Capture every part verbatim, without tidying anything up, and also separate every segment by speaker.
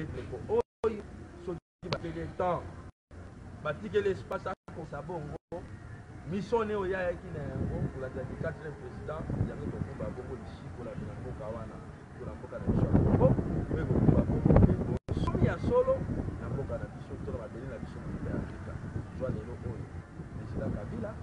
Speaker 1: peut-être ko oyo soki bakele temps batike l'espace pour ça bongo mission ne oya ki na yango pour la quatrième président yango ko ba bongo lishi pour la mboka wana pour la mboka na biso bongo mais ko ba bongo ke soki ya solo na mboka na biso to na beli na biso ya Afrika joa lelo oyo président Kabila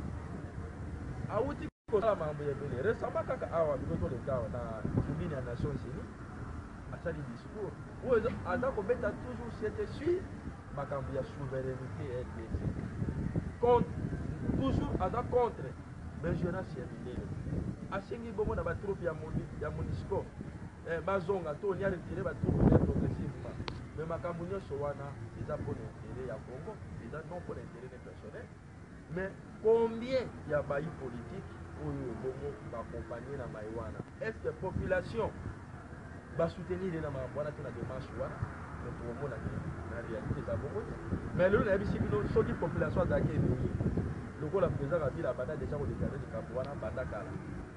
Speaker 1: auti ko la mambo ya bele récemment kaka awa biko le cas na tribune ya Nations Unies asali discours oyo aza ko beta toujours c'était sur makambo ya souveraineté R D C contre toujours aza contre belgérance ya mindele asengi bongo na batroupe ya ya MONUSCO eh bazonga to ni retiré batroupe ya progressivement mais makambo nyonso wana eza pour l'intérêt ya Congo eza non pour l'intérêt personnel mais combien ya bayi politique oyo bongo ba accompagner na maiwana est-ce que population ba soutenir na makambo wana to na démarche wana mais pour mona na réalité ça bongo mais le na bisi bino soki population za ke ni loko la président Kabila banda déjà ko déclarer de Kabwana banda kala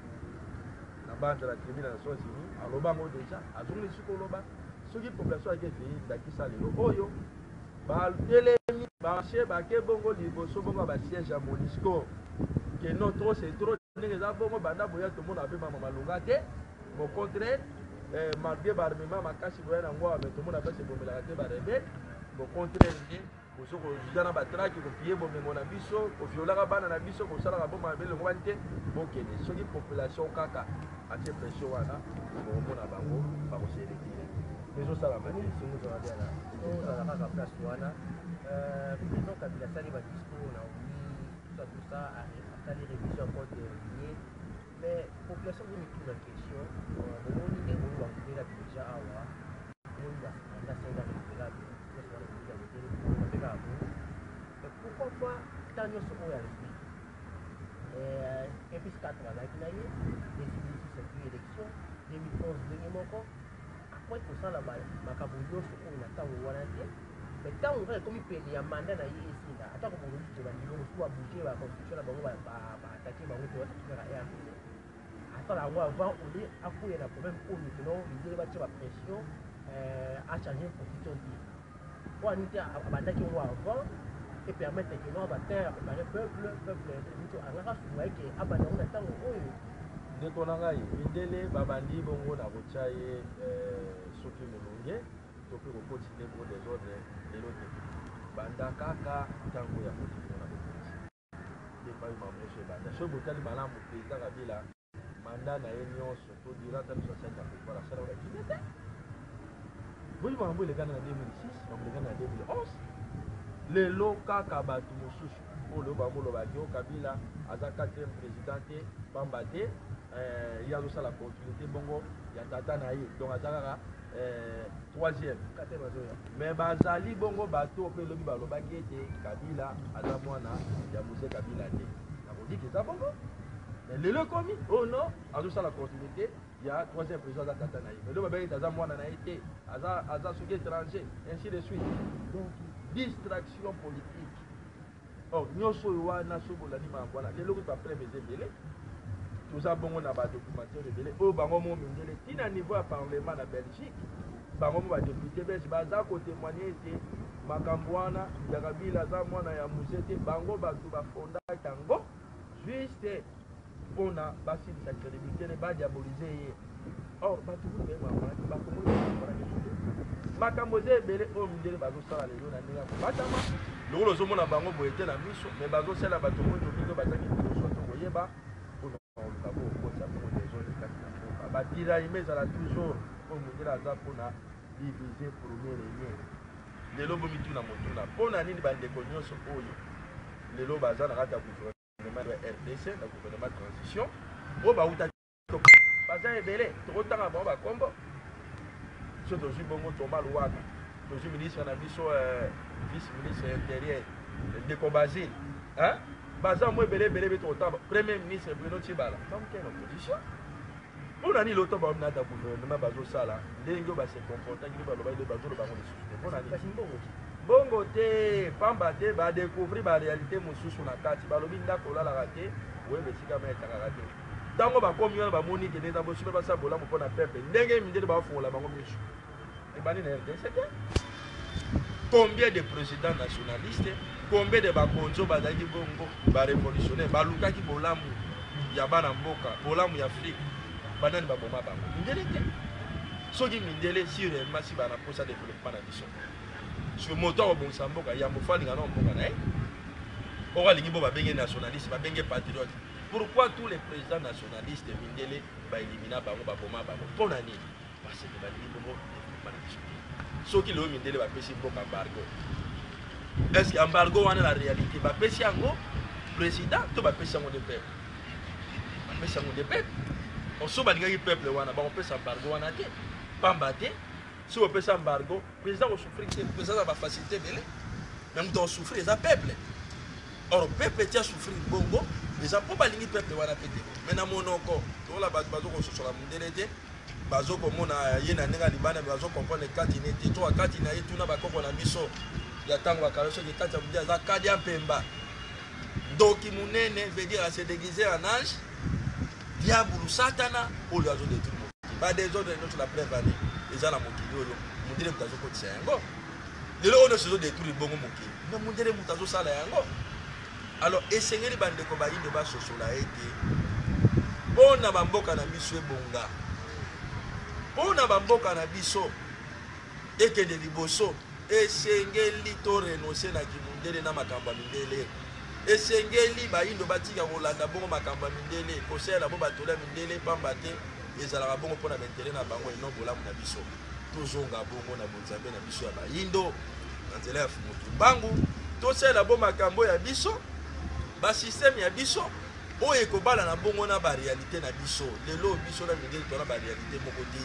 Speaker 1: na bande la tribune na Nations Unies aloba ngo déjà azongi siko loba soki population ke fi ndakisa lelo oyo ba telemi ba che ba ke bongo liboso bongo ba siège à MONUSCO que non trop c'est trop ndenge za bongo banda boya to mona pe mama malunga te au contraire eh malgré barmema makasi boya na ngwa mais to mona pe se bomela te ba rebelle au contraire ko jana batraki ko pied bomengo na biso ko violaka bana na biso ko sala ba bomba bele ngwa nte bokene soki population kaka ate pression wana ko mona bango ba ko sélectionner les autres ça va mener si nous on a bien là on a la place wana euh président Kabila sali ba discours na oui tout ça tout ça a sali révision code lié mais population veut mettre la question bon on dit on va faire déjà awa on va la cinq ans de la pourquoi pas tant de choses à l'église et puis quatre ans là qui n'a eu des cette élection deux mille onze dernier mois après tout ça là-bas ma cabouillon sur on attend ou voilà mais tant on va comme il paye un mandat là ici là attends qu'on vous dit que on soit bouger la construction là on va attaquer ba on va faire attends là on va avant on est à fouiller la problème pour nous sinon il va tirer la pression à changer une position pour annoncer à attaquer on avant et permettre que nous va terre préparer peuple peuple plutôt à la race voyez que abana on attend oyo ndeko na ngai mindele babandi bongo na bochaye soki mulunge to pe ko continuer pour des ordres et l'autre banda kaka tango ya moto na bopolisi de pas mambo chez banda so botali malamu président Kabila mandat na ye nyonso to dira ta société ya pour la sala ya kimete buli mambo le kana na deux mille six mambo le kana na deux mille onze le loka kabatu mususu olo ba molo ba jo Kabila aza quatrième président pamba te euh ya zo la continuité bongo ya tata na ye donc azaka euh troisième quatrième azoya mais bazali bongo bato pe lobi ba loba kete Kabila aza mwana ya Mose Kabila te na ko dit que ça bongo mais le le commis oh non azo la continuité ya troisième président aza tata na ye mais le ba ba aza mwana na ye te aza aza suki étranger ainsi de suite donc distraction politique. Oh, nous sommes là, nous sommes là, nous sommes là. Les gens qui sont prêts à faire tout ça, bon, on a des documentaires de Belé. Oh, bah, on a un niveau à parlement en Belgique. Bah, on a des députés belges. Bah, ça, côté témoigner, c'est Makambouana, Yarabila, Zamouana, Yamouzete, Bango, Batou, Bafonda, Tango. Juste, on a bâti sa crédibilité, ne pas diaboliser. Oh, bah, tout le monde, bah, comment on va Makamboze belé o mindele bazo sala lelo na ndinga batama lokolo zo mona bango boyete na miso mais bazo sala bato mo ndingo bazaki biso to koyeba pour na ko ko sa ko des zones kati na ko ba tira imeza la toujours pour mundela za pona diviser premier lien lelo bo mitu na motuna pona nini bande ko nyonso oyo lelo baza na kata gouvernement de R D C na gouvernement transition o ba uta baza ebele to tanga ba ba kombo toujours bongo Thomas Louaka, toujours ministre na biso vice-ministre intérieur de Kobazil, hein? Baza moi belé belé beto taba, premier ministre Bruno Tshibala, comme quelle opposition? On a ni l'autre ba na da gouvernement bazo sala, ndenge ba se comporter ngi ba loba de bazo lo bango de souci. On a ni bongo. Bongo te, pamba te ba découvrir ba réalité mosusu na kati, ba lobi ndako la la raté, ouais mais sika mais ta raté. Tango ba komi ba moni ke nda bo super ba sa bola mo pona pepe, ndenge mindele ba fola bango misu.
Speaker 2: et bani na R D C c'est bien. Combien de présidents nationalistes, combien de bakonzo bazaki bongo ba révolutionnaire baluka ki bolamu ya bana mboka bolamu ya Afrique banani baboma bango mindele te soki mindele si réellement si bana posa développement na biso sur moto bon samboka ya mofali ngana mboka na on va lingi bo babenge nationaliste babenge patriote. Pourquoi tous les présidents nationalistes mindele ba éliminer bango baboma bango pona nini parce que ba lingi bongo développement na biso soki le mindele ba pesi mboka embargo. Est-ce qu'embargo wana la réalité ba pesi yango président to ba pesi yango de peuple ba pesi yango de peuple on so ba lingi peuple wana ba on pesi embargo wana te pamba te si on pesi embargo président ko souffrir te président ba facilité belé même dans souffrir ça peuple. Or peuple tia souffrir bongo les a pas ba lingi peuple wana pété maintenant monoko to la ba bazo ko so la mindele te bazo komona yena nenga libana bazo comprendre kati nete to kati na yetu na bakoko na biso ya tango akaloso de kati ya mundia za kadi ya pemba doki munene veut dire à se déguiser en ange diable satana ou l'azo de tout le ba des autres nous la preuve année les ala mokili oyo mundele mutazo ko tsa yango lelo ono sezo de tout le bongo mokili mais mundele mutazo sala yango alors esengeli bande ko ba yinde ba sosola ete bona bamboka na biso ebonga bona bamboka na biso ekende liboso esengeli to renoncer na kimundele na makamba mindele esengeli bayindo batika kolanda bongo makamba mindele kosela bo batola mindele pamba te ezalaka bongo mpona baintere na bango eno bolamu na biso tozonga bongo na bonzambe na biso ya bayindo na nzela ya fumutu bangu tosela bo makambo ya biso basysteme ya biso oyo ekobala na bongo na baréalité na biso lelo biso na mindele tona baréalité moko te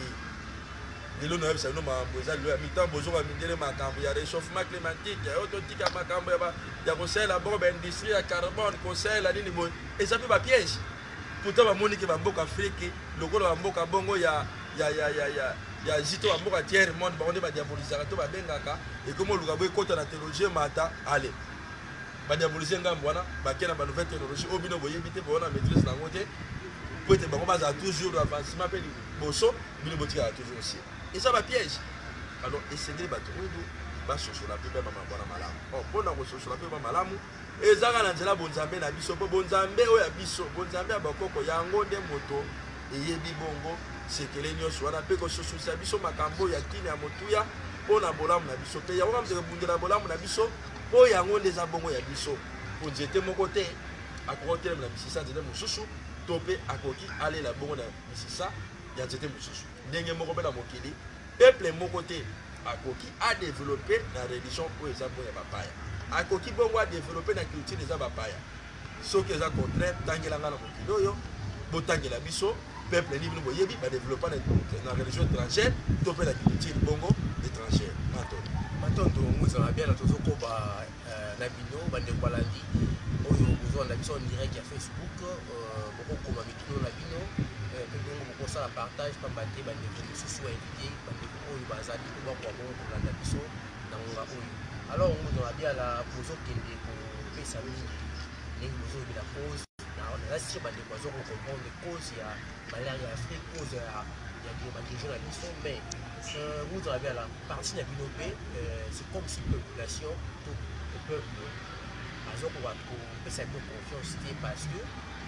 Speaker 2: lelo na yebisa bino makambo eza lelo ya mitambo ozonga mindele makambo ya réchauffement climatique oyo totika makambo ya kosala bongo baindustrie ya carbone kosala nini boye eza mpe bapiège pourtant bamoni ke bamboka afrique lokola bamboka bongo ya ya ya ya ya ya zito bamboka tiers monde bango nde badiabolisaka to babengaka ekomi oluka boye ekota na technologie mata ale badiabolise ngambo wana bakena banouvelle technologie oyo bino boyebi te boona maîtrise nango te po ete bango bazala toujours avancement mpe liboso bino botikaka toujours aussi eza bapiège alors esengeli bato oyo basosola mpe bema mabwana malamu mpona kososola mpe ba malamu ezaka na nzela bonzambe na biso mpo bonzambe oyo ya biso bonzambe ya bakoko yango nde moto eyebi bongo sekele nyonso wana mpe kososolisa biso makambo ya kini ya motuya mpona bolamu na biso mpe yango kamzeka bundela bolamu na biso mpo yango nde eza bongo ya biso po nzete moko te akoki telema na bisisa nzete mosusu to mpe akoki alela bongo na bisisa ya nzete mosusu ndenge moko mpe na mokili peuple moko te akoki adévelopper na religion oyo eza bongo ya bapaya akoki bongo adévelopper na culture eza bapaya soki eza contraire tangelanga na mokili oyo botangela biso peuple ni bino boyebi badéveloppa na religion étrangère to mpe na culture bongo étrangère matondo
Speaker 1: matondo nguzala bien na tozokoba na bino bandeko balandi oyo bozwa na biso en direct ya Facebook bokokoma mikino na bino mpe bongo bokosala partage pamba te bandeko mosusu bainvité bandeko oyo bazali mpo bakwa bongo kolanda biso na ngonga oyo alors nguzala bien la bozokende kopesa mingi ndenge bozobela cause nasi bandeko bazokokomprendre cause ya malaria ya Afrique cause ya badirigeant na biso mais nguzala bien la partie na bino mpe c'est comme si population to le peuple bazokoka kopesa bino confiance te parce que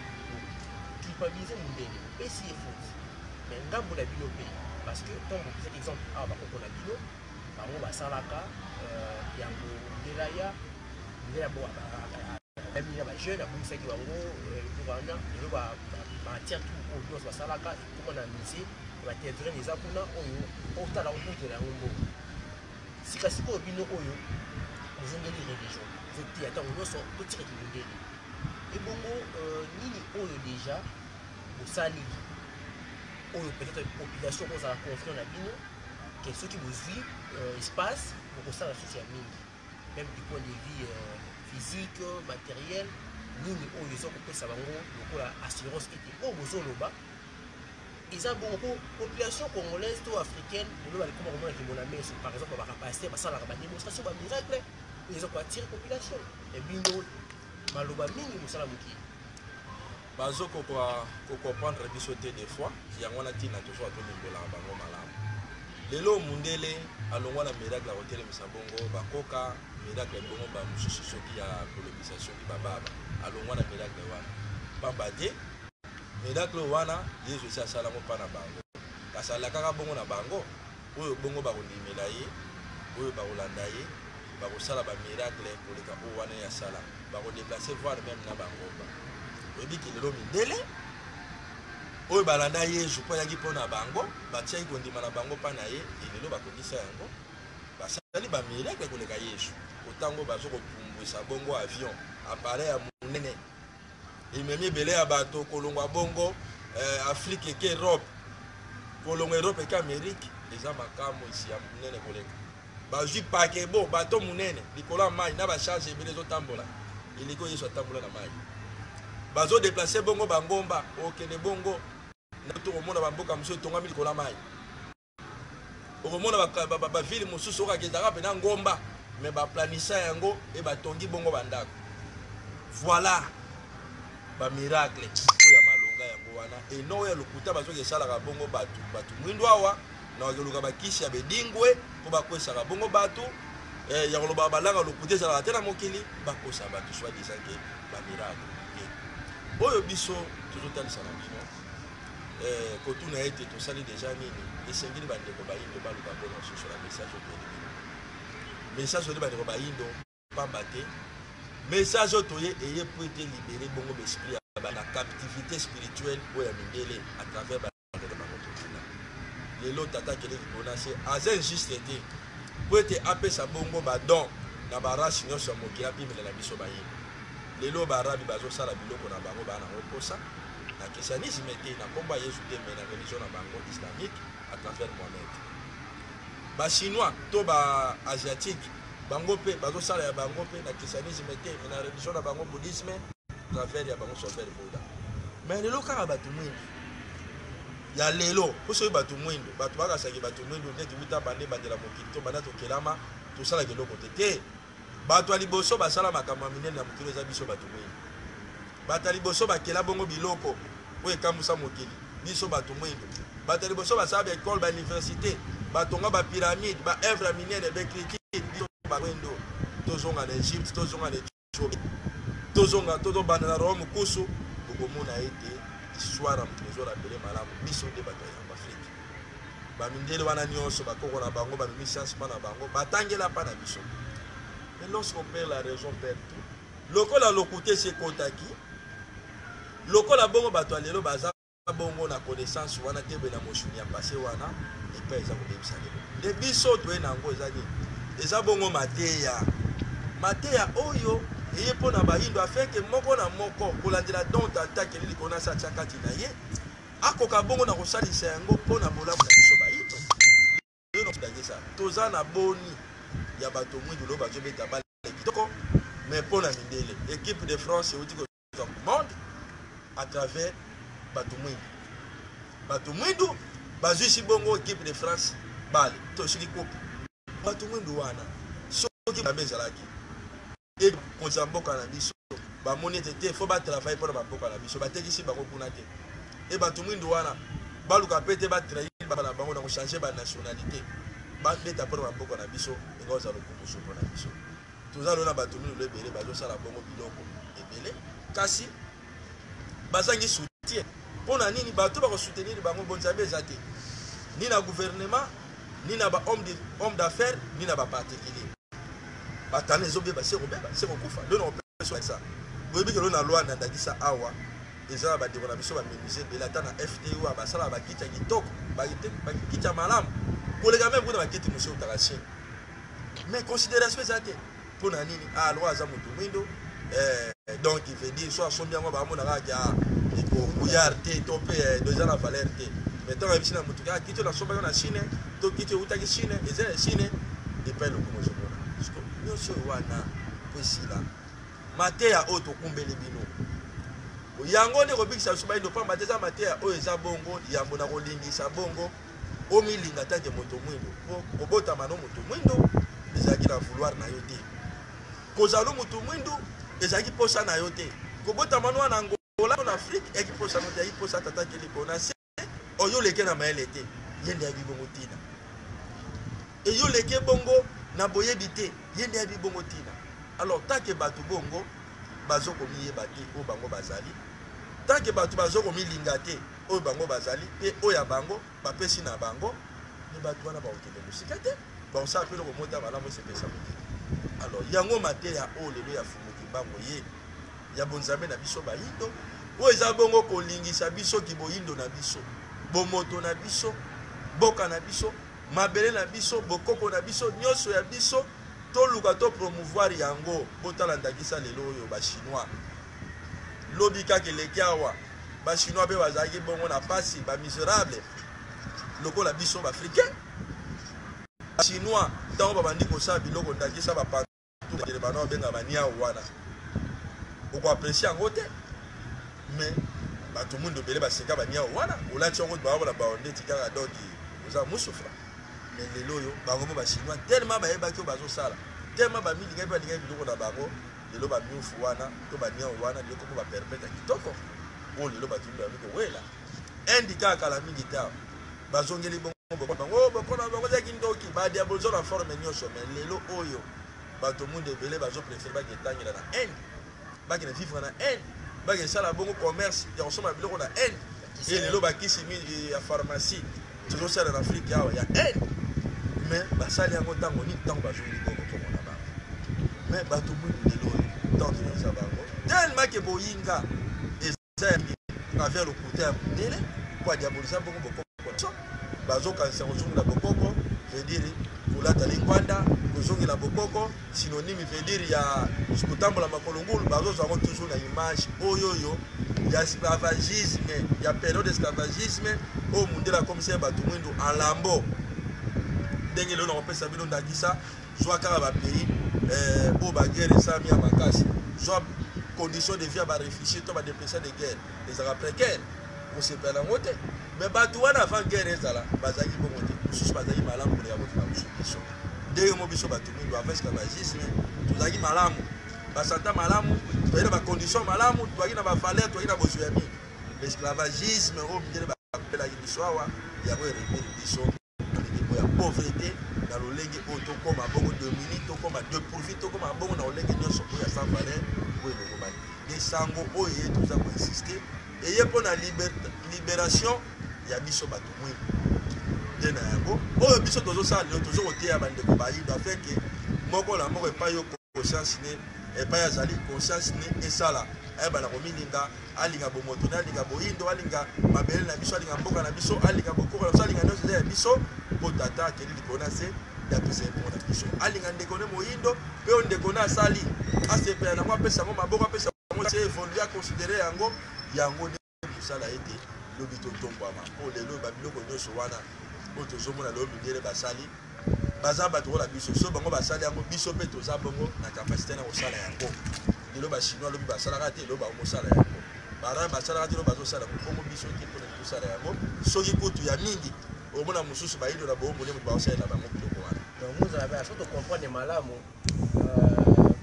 Speaker 1: culpabiliser mondele epesi ye faute mais ngambo na bino mpe parce que ntango cet exemple awa bakoko na bino bango basalaka yango ndela ya ndela bo bamina bajeune abongisaki bango eloko wana lelo batia tu oyo nyonso basalaka ekoma na musée baterrain eza kuna oyo otala okotela yango mbongo sikasikoyo bino oyo ozongeli religion zotia ntango nyonso totikaki mondele ebongo nini oyo déjà bosali oyo peut-être population kozala confiant na bino ke soki bozwi espace bokosala susi ya mingi même du point de vue physique matériel nini oyo eza kopesa bango lokola assurance ete oyo bozoloba eza bongo mpo population congolaise to africaine oloba likoma komona kimona meso par exemple bacapacité basalaka badémonstration bamiracle oyo eza koatire population ebino maloba mingi mosala mokili
Speaker 2: bazokoka kokomprendre biso te des fois yango wana ntina tozwa tolimbolaka bango malamu lelo mundele alongwa na miracle à hôtel Misabongo bakoka miracle bongo ba mususu soki ya colonisation ki bababa alongwa na miracle wana pamba te miracle wana Yesu sa sala mo pana bango kasala kaka bongo na bango oyo bongo ba kondimela ye oyo ba kolanda ye ba kosala ba miracle koleka o wana ya sala ba ko déplacer voir même na bango ba oyebi ki lelo mindele oyo balanda Yesu po yangi pona bango batia ikondima na bango pana ye lelo bakokisa yango basali ba miracle koleka Yesu otango bazo kopumbwisa bongo avion appareil ya munene imemi belé ya bato kolongwa bongo eh, Afrique ke Europe kolongwa Europe ke Amérique eza makambo isi ya munene koleka bazwi pakebo bato munene likola mai na ba charge ebele zotambola iliko Yesu atambola na mai bazo déplacer bongo bangomba okende bongo na to komona bamboka muso tongami likola mai okomona ba ba, ba ville mususu okagezaka pe na ngomba mais ba planisa yango e batongi bongo bandako voilà ba miracle oya malonga yango wana e no ya lokuta bazoke salaka bongo batu batu mwindo awa na wakeluka bakisi ya bedingwe po bakwesaka bongo batu eh ya koloba balanga lokuta ezalaka te na mokili bakosa batu soit disant que ba miracle oyo biso tozotalisa na biso eh kotuna ete tosali déjà nini esengeli bandeko bayindo baluka bongo sur la message au pays message de bandeko bayindo pamba te message otoye eye pour être libéré bongo l'esprit à la captivité spirituelle oya mindele à travers bandeko bakotuna lelo tata kele bonase aza injuste te pour être apesa bongo badon na barashi nyonso mokila pimela na biso bayindo lelo barabi bazosala biloko na bango bana oposa na christianisme te na komba Yesu te mais na religion na bango islamique à travers Mohamed ba chinois to ba asiatique bango pe bazosala ya bango pe na christianisme te mais na religion na bango bouddhisme à travers ya bango sauveur Bouddha mais lelo kaka batu mwindi ya lelo poso batu mwindo batu bakasaki batu mwindo ndeti buta bande bandela mokili to banda to kelama to sala keloko te bato aliboso basala makambo minene na mokili eza biso bato mwindo bato aliboso bakela bongo biloko oyo ekambusa mokili biso bato mwindo bato aliboso basala ba école ba université batonga ba pyramide ba œuvre minene ba critique biso ba mwindo tozonga na Egypte tozonga na Ethiopie tozonga tozobana na Rome kusu bokomona ete histoire am trésor appelé malamu biso de bato ya Afrique ba mindele wana nyonso bakoko na bango ba mission na bango batangela pa na biso. Mais lorsqu'on perd la raison, perd tout. Loko la lokuté c'est kontaki. Loko la bongo bato alelo baza bongo na connaissance wana tebe na moshuni ya passé wana et pas eza ko debisa lelo. De biso to na ngo ezali. Eza bongo mateya. Mateya oyo eye pona bayindo afin que moko na moko kolandela don tata kelili kona sa chakati na ye. Akoka bongo na kosalisa yango pona bolamu na biso bayindo. Yo no kudagisa. Toza na boni ya bato mwindo lo bazo beta bale kitoko mais pour la mindele équipe de France au titre du monde à travers bato mwindo bato mwindo bazo si bongo équipe de France bale to sili coupe bato mwindo wana soki ba bezalaki et konzamboka na biso ba monete te faut ba travailler pour ba boka na biso ba tekisi ba kokuna te et bato mwindo wana baluka pete ba trahir ba na bango na changer ba nationalité ba beta pour ba boka na biso ngoza lokumusho pour na biso tozalo na bato mino lebele bazo sala bongo biloko ebele kasi bazangi soutien pona nini bato ba ko soutenir bango bonzabe ezate ni na gouvernement ni na ba homme de homme d'affaires ni na ba particulier batane zobe ba sero beba sero kufa le non peut ça boyebi que na loi na ndakisa awa ezala ba de na biso ba miniser belata na F T U ba sala ba kitcha kitoko ba kitcha malamu kolega même kuna ba kiti monsieur utarachine mais considération ezate pour na nini ah loi za mutu mwindo euh donc il veut dire soit son bien ba mona ka il faut bouillard té topé deux ans la valeur té mais tant que na mutu ka kiti na soba na Chine to kiti utaki Chine ezela Chine et pas le comme je vois parce que nous sur wana posila mateya auto kumbele bino yango ne kobikisa soba ndo pa mateza mateya o eza bongo yambo na kolingisa bongo o milinga tante moto mwindo po kobota mano moto mwindo ezaki na vouloir na yo te kozalo moto mwindo ezaki posa na yo te kobota mano na Angola na Afrique eki posa no te eki posa tata keli pona se oyo leke na maele te yende ya bibongo tina et yo leke bongo na boyebi te yende ya bongo tina. Alors tant que batu bongo bazo komi yeba te o bango bazali, tant que batu bazo komi linga te o bango bazali pe o ya bango ba pesi na bango ne batu wana ba okende musika te ba on sa pe le mota malamu se pesa ko. Alors yango mate ya o lelo ya fumuki bango ye ya bonzambe na biso ba yindo o eza bongo ko lingisa biso ki boyindo na biso bomoto na biso boka na biso mabele na biso bokoko na biso nyoso ya biso to luka to promouvoir yango botala ndakisa lelo oyo ba chinois lobi kaka leki awa ba chinois be bazaki bongo na pasi ba miserable lokola biso ba africain ba chinois tango babandi kosala biloko ndakisa ba pantu de bana benga bania wana oko apprécier yango te mais ba tout monde belé ba seka bania wana olati yango ba ba onde tikaka donc oza musufra. Mais les loyaux, bango ba chinois tellement ba yeba ki bazo sala tellement ba milinga ba linga biloko na bango lelo ba miufu wana to ba nia wana lelo ko ba permettre kitoko o lelo ba tumba ko wela indika kala mingi ta bazongeli bongo bango ba kona bango za kindoki ba diabolizo na forme nyoso mais lelo oyo ba to monde belé bazo préférer ba ketangela na haine ba ki na vivre na haine ba ki sala bongo commerce ya osoma biloko na haine et lelo ba kisi mi ya pharmacie toujours ça en Afrique ya ya haine. Mais basali yango tango ni tango bazongeli bongo ko mona ba mais bato mwini lelo tango ni za bango tellement que boyinga eza avec le côté ya mundele kwa diaboliser bongo bokoko so bazo kanisa kozongela bokoko veut dire kolata lingwanda kozongela bokoko synonyme veut dire ya kutambola makolongulu bazo zango toujours na image oyoyo ya esclavagisme ya période d'esclavagisme au mundela comme ça bato mwindu en lambeau ndenge lelo na kopesa bino ndakisa soit kaka ba pays euh o ba guerre ça mi makasi soit condition de vie ba réfugiés to ba déplacés de guerre les arabes précaires on se perd en côté mais bato wana avant guerre ezala bazaki bongo te susu bazaki malamu pour ya boto ba biso ndenge mo biso bato mwindu avant esclavagisme tozaki malamu basanta malamu toyina ba condition malamu toyina ba valeur toyina bozoyami l'esclavagisme au milieu ba pela biso awa ya ko révéler biso ya pauvreté dans le lenge auto comme bongo deux minutes to comme deux profit to comme bongo na lenge nyoso ko ya sans valeur ko le mobali des sango oye tout ça pour insister et y a pour la libération ya biso bato mwi de na yango oyo biso tozo sala tozo kotia bande ko bayi doit faire que moko la moko pa yo conscience ne et pas ya zali conscience ne et sala e bana ko mininga alinga bomoto na alinga boyindo alinga mabele na biso alinga mboka na biso alinga bokoko na biso alinga nyoso ya biso po tata keli likona se ya pesa pour na biso alinga ndekone moyindo pe on ndekona sali asepe na kwa pesa ngo maboko pesa ngo se évoluer à considérer yango yango ne sala ete lobito tombama po lelo ba biloko nyoso wana po tozomona lo bidele basali baza bato la biso so bango basali yango biso pe toza bongo na capacité na kosala yango lelo ba chinois lobi basala kate lo ba mosala yango bara basala kate lo bazo sala ko biso te po na kosala yango soki kutu ya mingi au moins mususu ba ido na bo mo ba osala na bango biloko wana
Speaker 1: donc nous avons à surtout comprendre malamu euh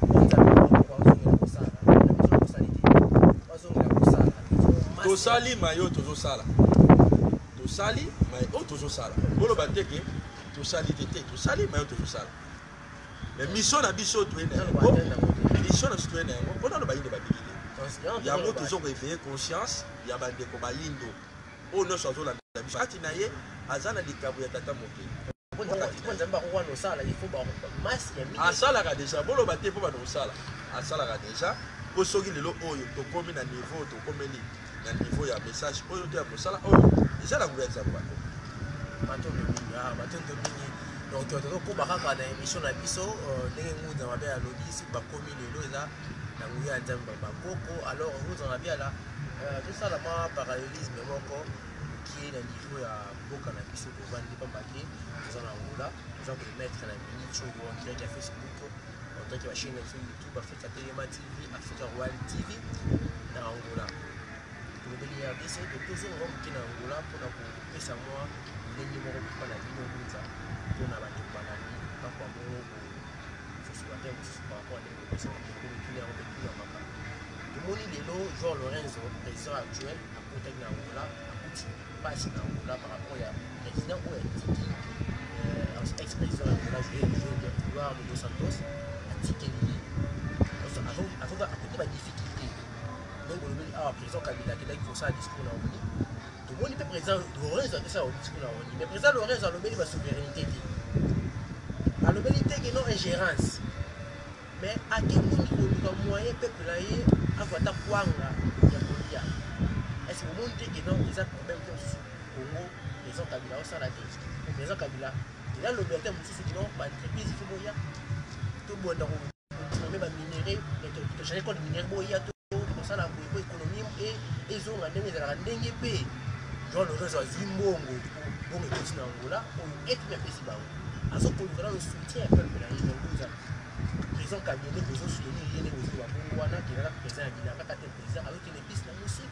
Speaker 2: tosali mayo tozosala tosali mayo tozosala bolo bateke tosali tete tosali mayo tozosala mais mission na biso tuene mission na tuene mpona no bayinde babikile yango toujours réveiller conscience ya bandeko bayindo o no sozo la biso ati na ye azana likabu ya tata moke asalaka déjà bolo bate po bana kosala asalaka déjà po soki lelo oyo tokomi na niveau tokomeli na niveau ya message oyo to ya mosala oyo déjà na gouvernement za bako
Speaker 1: bato ya bato ndobini donc toto ko bakaka na émission na biso ndenge nguza mabe ya lobisi bakomi lelo eza na nguya nzamba bakoko alors nguza mabe la tout ça la ma parallélisme moko qui est na niveau ya boka na biso ko vandi pa baki za na ngula za ko mettre na minute sur en direct ya Facebook en tant que chaîne sur YouTube Africa Telema T V Africa Royal T V na ngula pour le ya biso de toujours on qui na ngula pour na ko pesa moi ndenge moko pa na bino nguza pour na ba bana ni pa kwa mo so so ba tempo so pa kwa ndenge ko so ko kile en bekila maka de moni lelo Jean Lorenzo président actuel a contacté na ngula passe na ngula par rapport ya président ou est ex-président de Eduardo dos Santos a dit qu'il y a des difficultés. Donc, on a un président Kabila qui a fait ça discours là. Tout le monde est président Lorenz a fait ça au discours là. Mais le président Lorenz a nommé la souveraineté. A nommé l'idée non ingérence. Mais à quel moment le moyen peuple là a voté pour la est-ce que vous montrez que non, ils ont problème au Congo, les gens Kabila, ça la tête. Les gens Kabila, il a le béton, c'est non, l'entreprise, il faut boire. Tout le monde a même minerai, le changer code minerai, boire, tout ça, la économie, et ils ont un dengue, un dengue payé. Genre le réseau Zimbongo, pour me continuer en Angola, on est même ici bas. À ce qu'on voit le soutien à peuple là, ils ont besoin. Les gens Kabila, les besoins soutenir, les besoins pour Wana, qui est là, président, il a pas de président, avec une épice, la musique.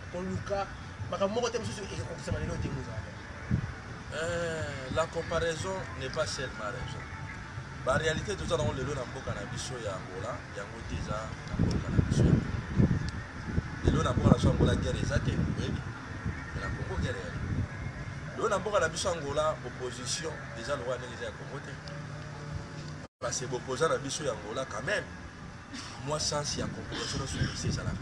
Speaker 2: Euh, la comparaison n'est pas seulement raison. En réalité, tout ça, on le voit dans le cannabis et Angola, il y a déjà dans le cannabis. Le lot dans le Angola, guerre est athée, oui, mais la Congo guerre est. Le lot dans le cannabis Angola, opposition, déjà le roi n'est déjà à Congo. Parce que l'opposant à Angola, quand même, moi, sans si il y a compétition sur le lycée, ça là.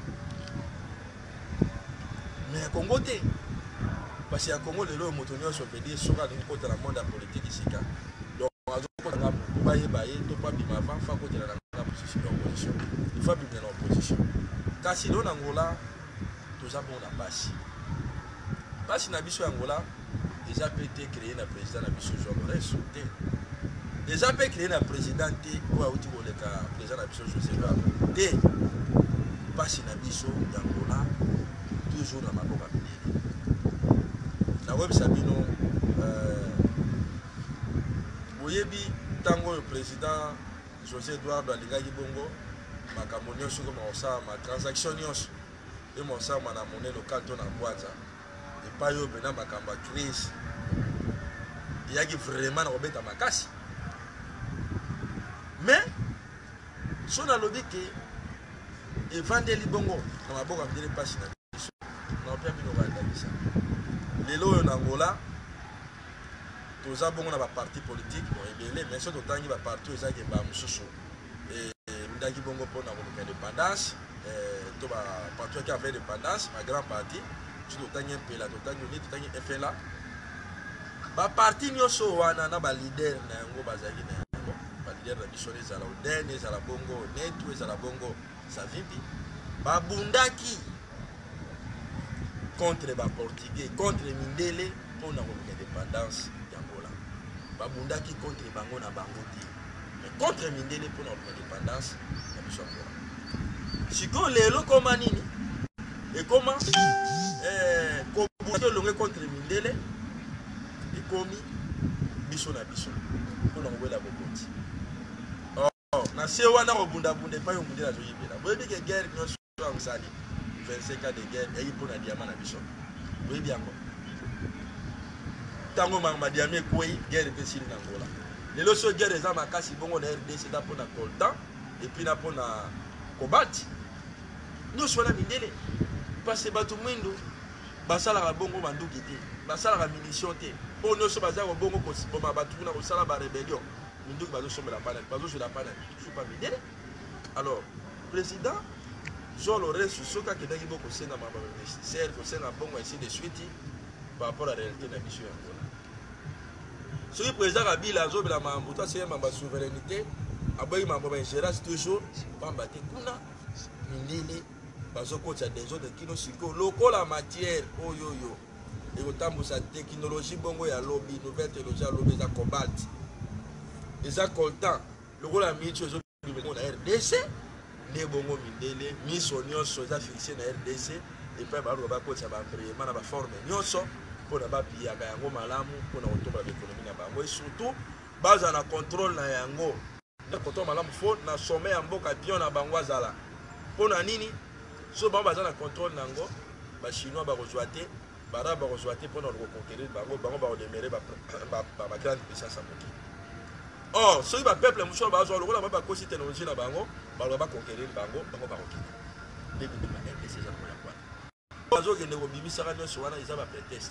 Speaker 2: Mais à Congo, parce qu'à Congo, les lois motonniers sont pédés sur le côté de la monde politique ici. Donc, on a dit que il faut bien avant, il faut que la position de l'opposition. Il faut bien l'opposition. Car si l'on a Angola, tout ça, on a passé. Parce que l'Abisso Angola, déjà peut être créé un président d'Abisso Jean Lorenz. Déjà peut créer un président pour avoir le président d'Abisso José Lorenz. Parce que l'Abisso Angola, toujours dans ma boca. Na web sabino euh oyebi tango le président José Eduardo Alingaki Bongo makambo nyonso ko ma ma transaction nyonso et mon sa na monnaie locale to na Bwanza et pas yo bena makamba crise yaki vraiment na obeta makasi mais so na lobi ke evangeli bongo na maboka mbele pasi na na pia bino ba ndabisa lelo en Angola tous abongo na ba parti politique bon ebele mais surtout tangi ba parti ezaki ba mususu et ndaki bongo pona ko indépendance euh to ba parti qui avait indépendance ma grand parti surtout tangi pela to tangi ni tangi F L A ba parti nyoso wana na ba leader na ngo bazaki na ngo ba leader na biso les ala odene za la bongo netu za la bongo sa vipi ba bundaki contre les Portugais, contre les Mindele pour l'indépendance d'Angola. Babundaki contre les Bango na Bangoti. Mais contre les Mindele pour l'indépendance d'Angola. Si on les lots comme Anini, et comment eh, contre les Mindele, et commis Bison à Bison pour l'envoyer la Bogoti. Oh, na sewana obunda bunda pas yon bunda la joyibela. Vous voyez que guerre nous soit en sali. vingt-cinq ans de guerre et il pour la diamant à Bishop. Oui, bien. Tango ma diamé quoi, guerre de Sili Angola. Les lots guerre des armes à Kassi, bon, on a R D C pour la coltan et puis là pour la combattre. Nous sommes là, Mindele. Parce que Batumundo, Basala a bongo mandou guité, Basala a munition. Pour nous sommes à bongo pour ma batuna au Sala rébellion. Mindou Bazo sommes la panel, Bazo sur la panel. Je suis pas Mindele. Alors, président. Jean Lorenz Soka qui est beaucoup de ma nécessaire, que c'est un bon ainsi de suite par rapport à la réalité de la mission. Ce qui est président Kabila, la Mambuta, c'est ma souveraineté, Aboy Mambo Ingérence toujours, Pambate Kuna, Mindele, Bazoko, il y a des autres qui nous sont locaux la matière, oh yo yo, et autant de sa technologie, bongo ya lobby, nouvelle technologie, lobby, ça combat. Et ça coltant, le rôle à Mitch, les autres, on a R D C. Les bongo Mindele, mis au nyonso za fixé na R D C et puis ba roba ko tsa ba vraiment na ba forme nyonso pour na ba pia ga yango malamu pour na otomba l'économie na bango et surtout baza na contrôle na yango na contrôle malamu fo na sommet ya mboka pion na bango azala pour na nini so ba baza na contrôle na ngo ba chinois ba rejoiter ba ra ba rejoiter pour na reconquérir bango bango ba démarrer ba ba grande puissance à moki. Oh, ce qui va peuple, monsieur, va avoir le rôle de la technologie dans Bango, va conquérir Bango, Bango va conquérir. Les gens qui ont des gens qui ont des gens qui ont des gens qui ont des gens qui ont des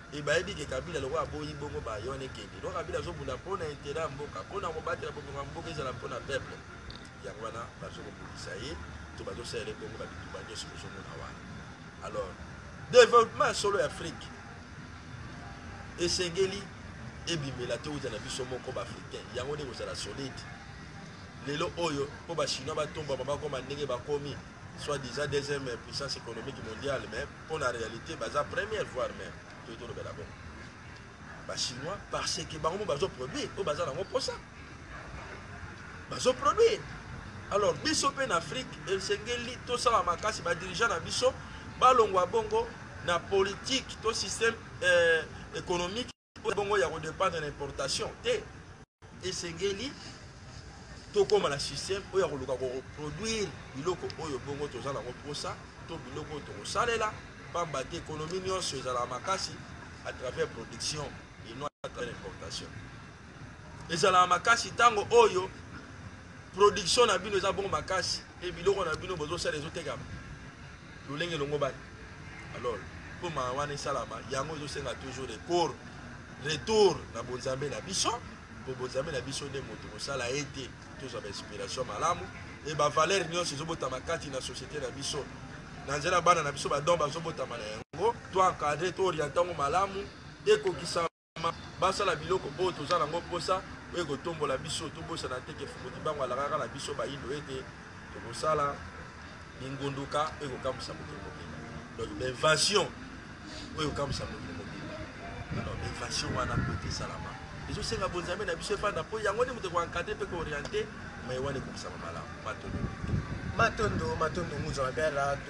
Speaker 2: et bah il dit que Kabila le roi boyi bongo ba yone kendi donc Kabila zo bunda pona intérêt mboka pona mobatela bongo mboka ezala pona peuple yangwana bazo ko bukisaye to bazo sele bongo ba bitu ba nyoso zo mona wana alors développement solo Afrique et sengeli et bimela te uzana biso moko ba africain yango ne kozala solide lelo oyo po ba chinois ba tomba ba ko mandenge ba komi soit disant deuxième puissance économique mondiale mais pour la réalité baza première voire même tout le bela bon ba chinois parce que ba mo bazo produire o baza nango pour ça bazo produire alors biso pe en Afrique el sengeli to sala makasi ba dirigeant na biso ba longwa bongo na politique to système euh, économique bongo ya ko dépendre de l'importation te et sengeli to comme la système oyo ko luka ko produire biloko oyo bongo to zala ko posa to biloko to salela pamba te économie nyonso ezala makasi à travers production et non à travers l'importation ezala makasi tango oyo production na bino eza bongo makasi et biloko na bino bozo sala ezo tekama lolenge longo bani alors pour ma wana salama yango ezo senga toujours des cours retour na bonzambe na biso pour bonzambe na biso de moto ko sala été tous avec inspiration malamu et ba valeur nyonso ezobota makati na société na biso na nzela bana na biso ba don bazobota mana yango to encadrer to orienter ngo malamu et kokisama basala biloko oyo tozala ngo posa oyo kotombola biso to bosa na teke fukuti bango alakaka na biso ba indo ete to kosala bingunduka oyo kokamisa mokili mobimba donc l'invention oyo kokamisa mokili mobimba alors l'invention wana côté salama les autres senga bonzambe na biso fanda po yango ne muto ko encadrer pe ko orienter mais wana ko kusama malamu matondo
Speaker 1: matondo matondo muzo mabela to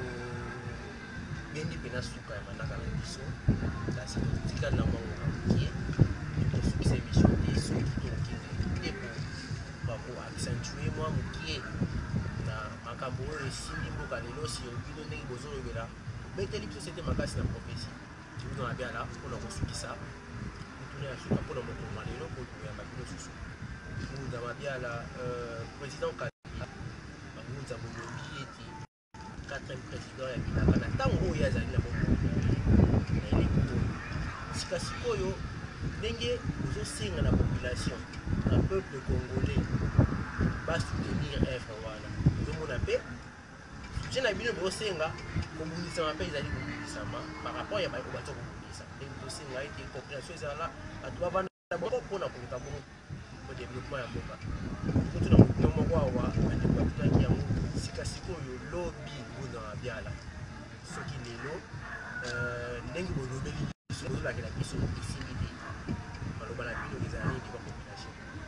Speaker 1: bendi pena suka manaka na biso la sécurité na mwango qui to succès mission des ceux qui ont qui et pour pour accentuer moi mukie na makambo oyo esili mboka lelo si obino ndenge bozolobela beteli biso c'était makasi na prophétie tu vous en a bien là pour le kosukisa mutuné ya suka pour le mokomba lelo pour ya mabino susu vous en a bien là président Kabila bangunza bolombi eti quatrième président ya bilaka na ntango oyo azali na bongo na eleko sika sikoyo ndenge ozosenga na population na peuple congolais basoutenir œuvre wana ozomona mpe soutien na bino bosenga kobundisama mpe ezali kobundisama par rapport ya bato bato kobundisa ndenge bosenga ete compréhension ezala bato bavanda bongo mpona koluka bongo po développement ya mboka kotuna mokino moko awa bandeko batutaki yango sika sikoyo lobi buna biala soki lelo ndenge bolobeli biso bozolakela biso esimbi te maloba na bino ezala nini kwa population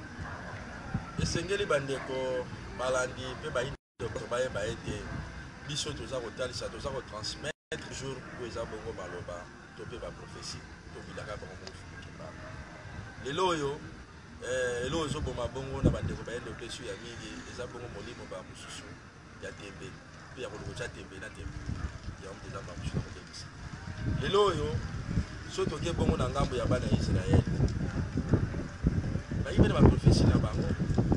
Speaker 2: esengeli bandeko balandi mpe bayindokoso bayeba ete biso toza kotalisa toza kotransmettre jour po eza bongo maloba to mpe baprophétie tobilaka bongo mofukimba lelo oyo elo ezoboma bongo na bandeko bayende opesu ya mingi eza bongo molimo ba mosusu ya tembe mpe ya koloko tya tembe na tembe yango mpe eza ba mosusu na kotebisa lelo oyo so toke bongo na ngambo ya bana ya Israele bayibe na baprophétie na bango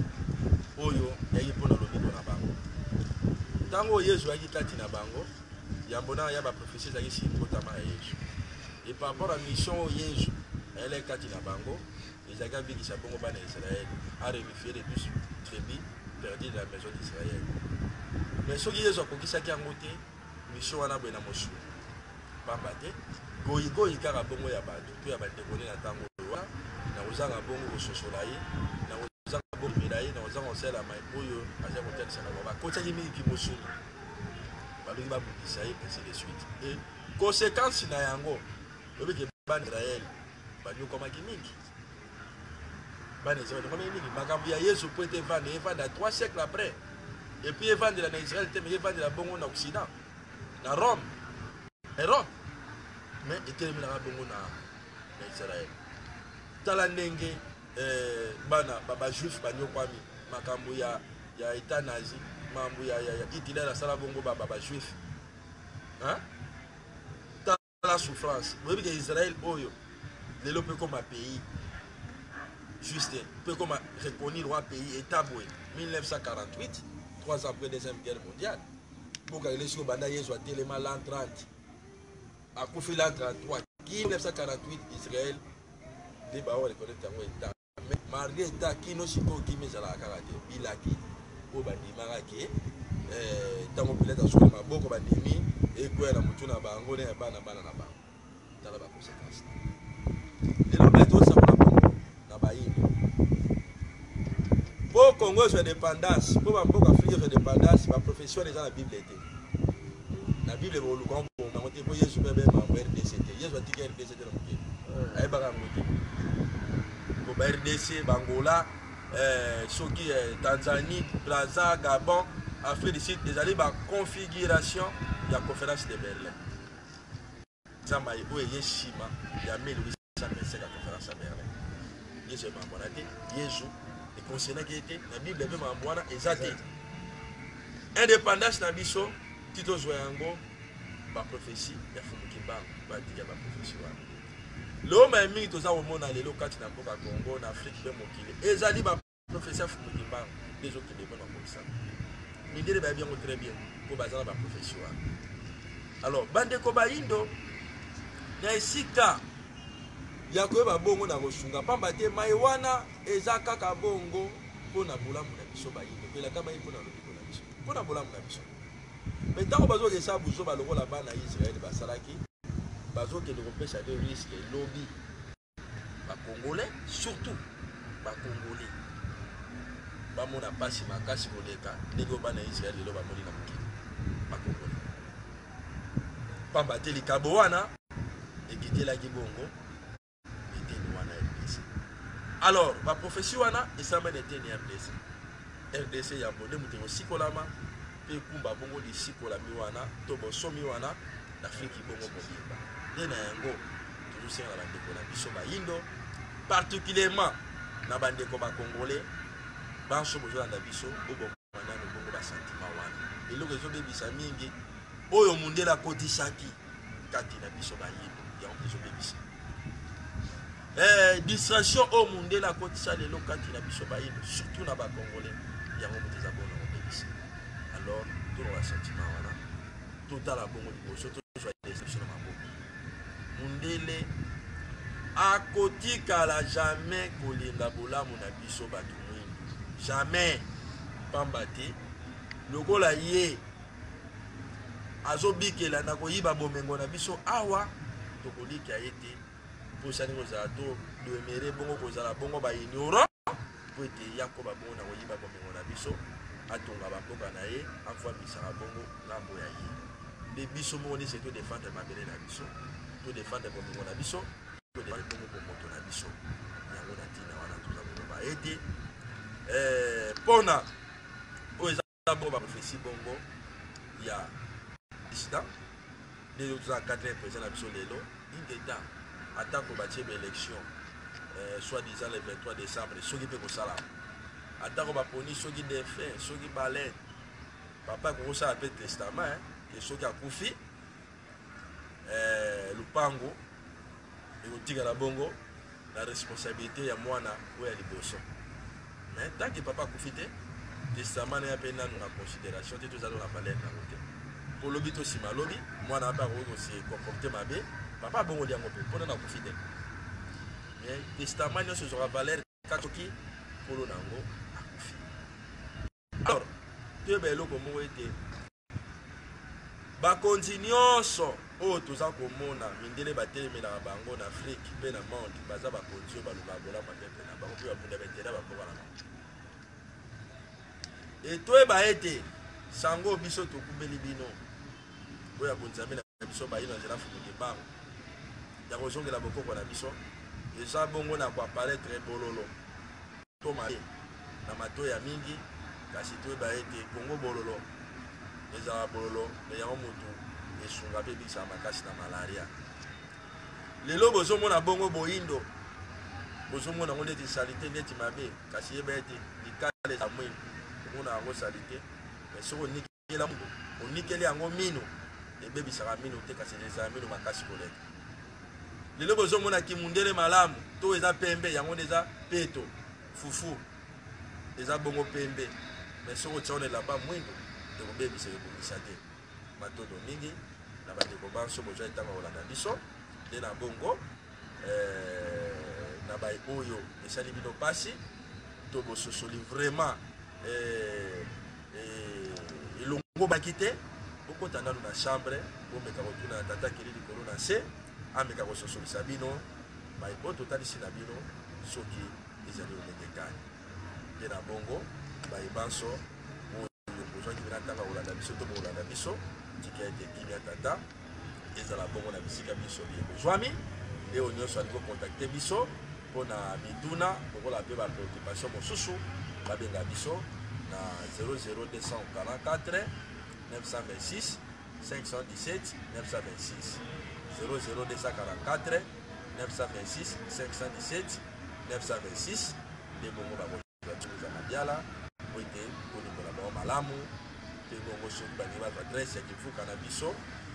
Speaker 2: oyo yaki mpona lobindo na bango ntango oyo Yesu ayaki kati na bango yambo na ya baprophétie ezalaki sikotama ya Yesu et par rapport à mission oyo Yesu ayelaki kati na bango ezalaki abikisa bongo bana ya Israele a réunifier les douze tribus perdues de la maison d'Israël mais soki Yesu akokisaki yango te mission wana boye na mosulu pamba te goyigoyi kaka bongo ya bato to ya bandeko nde na ntango oyo na kozanga bongo kososola ye na kozanga bomela ye na kozanga kosala mai oyo aza kotalisa na bango bakotiaki mingi mosulu balingi babundisa ye ainsi de suite et conséquence na yango oyebike bana Israele banyokomaki mingi bana Israele banyokomaki mingi makambo ya Yesu po ete evanda evanda trois siècles après et puis evandela na Israele te mais evandela bongo na Occident na Rome Europe mais etelemelaka bongo na Israele tala ndenge bana bajuif banyokwami makambo ya ya état nazi makambo ya Hitler asala bongo bajuif tala souffrance boyebi ke Israele oyo lelo mpe comme pays juste mpe comme reconnu droit pays état boye mille neuf cent quarante-huit trois ans après la deuxième guerre mondiale mboka elesiko banda Yesu atelema l'an trente akufi l'an trente-trois qui mille neuf cent quarante-huit Israël de ba wa reconnaître yango état mais malgré état qui no siko qui mais ala karate bilaki o ba ndimaka ke eh tango peut-être sur maboko ba ndimi et quoi na mutu na bango ne bana bana na bango tala ba conséquence et le bateau ça na ba yindi pour Congo sur indépendance pour ba mboka Afrique sur indépendance ba profession déjà la Bible était la Bible est le grand pour na moté pour Yesu bébé ma R D C T Yesu atiki R D C T na moté ay ba moté pour ba R D C Bangola euh soki Tanzanie Brazza Gabon Afrique du Sud déjà ba configuration de la conférence de Berlin zamba o yeshima ya mille huit cent vingt-cinq la conférence à Berlin Yesu mambonate Yesu et concernant qui était la Bible est mambona exacté indépendance na biso tito zoyango ba prophétie ya fumukimba ba diga ba prophétie wa l'homme a mis tous au monde lelo kati na mboka Congo na Afrique pe mokili ezali ba prophétie ya fumukimba des autres qui dépendent comme ça mais dire ba bien très bien ko bazala ba prophétie wa alors bande ko ba indo na esika ya ko ba bongo na kosunga pamba te mai wana eza kaka bongo pona bolamu na biso ba indo pela kama ipo na lobiko na biso pona bolamu na biso. Mais tant que bazo que ça buzo ba lokola bana Israël basalaki bazo que de repêcher des risques lobby ba congolais surtout ba congolais ba mona pasi makasi koleka ndeko bana Israël lo ba moni na mokili ba congolais pamba te likabo wana ekitela ki bongo eteni wana R D C alors ba prophétie wana esamba eteni R D C R D C ya bonde mutengo sikolama kumba bongo di sikola miwana to boso miwana d'Afrique bongo bobimba dena yango toujours c'est la bande ko na biso ba indo particulièrement na bande ko ba congolais ba so bozo na biso o bongo na bongo ba sentiment wana et le réseau de bisa mingi oyo mundela kotisaki kati na biso ba indo ya on réseau de bisa eh distraction o mundela kotisa lelo kati na biso ba indo surtout na ba congolais ya ngo muteza bona alors tout le sentiment voilà tout à la bonne liboso tout soit déception na maboko mundele akotika la jamais kolinga bolamu na biso bato mwindu jamais pamba te lokola ye azobikela na koyiba bomengo na biso awa tokolika ete posani kozala to demere bongo kozala bongo ba ignorant po ete yakoba bongo na koyiba bomengo na biso atonga bamboka na ye afwamisaka bongo ngambo ya ye nde biso moko nde to défendre mabele na biso to défendre bomengo na biso to défendre bongo bomoto na biso yango na ntina wana toza koloba ete mpona oyo eza bongo baprofesi bongo ya président nde toza quatre président na biso lelo indeta atako batie baélection soit-disant le vingt-trois décembre soki mpe kosala atako baponi soki défunt soki balene papa kokosala mpe testament ke soki akufi lupango ekotikala bongo na responsabilité ya mwana oyo ya liboso mais tant que papa akufi te testament na mpe nanu na considération te tozala na balene nango te po lobi to nsima lobi mwana mpe akoki kose comporte mabe papa abongoli yango mpe mpona na akufi te mais testament nyonso ezwaka valeur kaka soki polo nango akufi alors toyeba eloko moko ete bakonzi nyonso oyo toza komona mindele batelemelaka bango na afrique mpe na monde baza bakonzi oyo balobaka bolama mpepe na bango mpe babunda bainteret bakoka na bango e toyeba ete sango biso tokumbeli bino oyo akonzambe na biso bayino nzela fukuke bango ya kozongela bokoko na biso eza bongo na koapparaître bololo to mabe na mato ya mingi kasi toyeba ete kongo bololo ezala bololo me yango motu esunga mpe ebikisaka makasi na malaria lelo bozomona bongo boyindo bozomona yango neti salite neti mabe kasi yeba ete likale eza mwini omona yango salite me soki onikela moto onikeli yango mino ebebisaka mino te kasi ezala mino makasi koleka lelo bozomona kimundele malamu to eza pembe yango eza peto fufu eza bongo pembe mais soki otia ona elamba mwindo ekobebisa ekobisa te matondo mingi na bandeko banso bozwa etanga kolanda biso nde na bongo na bai oyo esali bino pasi to bososoli vraiment elongo baki te okota nano na chambre omeka kotuna na tata keli likolo na se ameka kososolisa bino bai oyo totalisi na bino soki ezali olenge kani nde na bongo bai banso oyo ozwaki bina ntanga kolanda biso to bokolanda biso tika ete kimia tata ezala bongo na bisika biso bozwami nde oyo nyonso alingi kokontakte biso mpona mituna bokola mpe bapreoccupation mosusu babenga biso na zéro zéro deux cent quarante-quatre neuf cent vingt-six cinq cent dix-sept neuf cent vingt-six zéro zéro deux cent quarante-quatre neuf cent vingt-six cinq cent dix-sept neuf cent vingt-six nde bongo bakoza mabiala po ete kolingola bango malamu mpe bongo soki balingi bazwa adresse ya kivuka na biso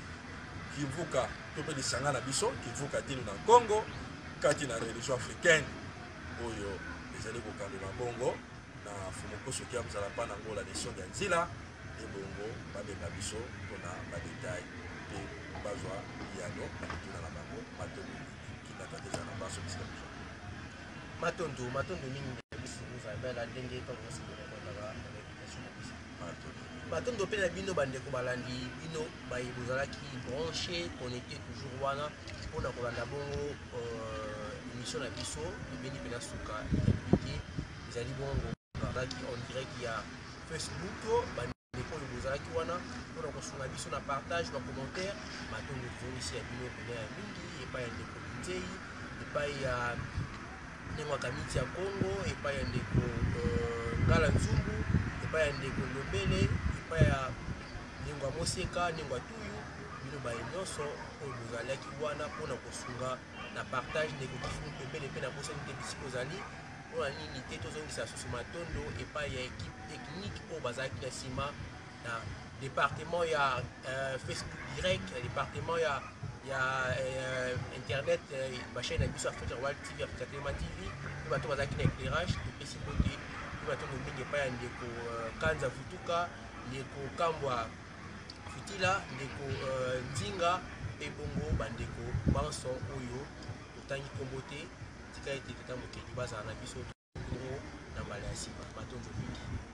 Speaker 2: kivuka to mpe lisanga na biso kivuka tino na congo kati na religion africaine oyo ezali kokandela bongo na fumoko soki amzala mpa na ngola lesion ya nzila nde bongo babenga biso mpona badetail mpe bazwa yano bakituna na bango matondo kinatata eza na baso bisika biso
Speaker 1: matondo matondo mingi ozabela ndenge tokosikolakolaka réputation na biso matondo mpe na bino bandeko balandi bino baye bozalaki branché connecté toujours wana mpona kolanda bongo émission na biso ebeni mpena suka république ezali bongo bazalaki en direct ya Facebook bandeko oyo bozalaki wana mpona kosunga biso na partage na commentaire matondo tozongisi ya bino pena ya mingi epai ya ndeko Bitei epai ya ndeko akamiti ya Congo epai ya ndeko Ngala Nzumbu epai ya ndeko Lobele epai ya ndeko Moseka ndeko Tuyu bino baye nyonso oyo bozalaki wana mpona kosunga na partage ndeko kifungu pembeni mpe na bosani te bisika ozali mpona nini te tozongisa susu matondo epai ya équipe technique oyo bazalaki na nsima na département ya Facebook direct na département ya ya internet bachaine na biso Africa World T V Africa Téléma T V mpe bato bazalaki na éclairage topesi kote mpe batondo mingi epai ya ndeko Kanza Futuka ndeko Kambwa Futila ndeko Nzinga mpe bongo bandeko banso oyo totangi kombo te tika ete tata mokeli bazala na biso na mbala ya nsima matondo mingi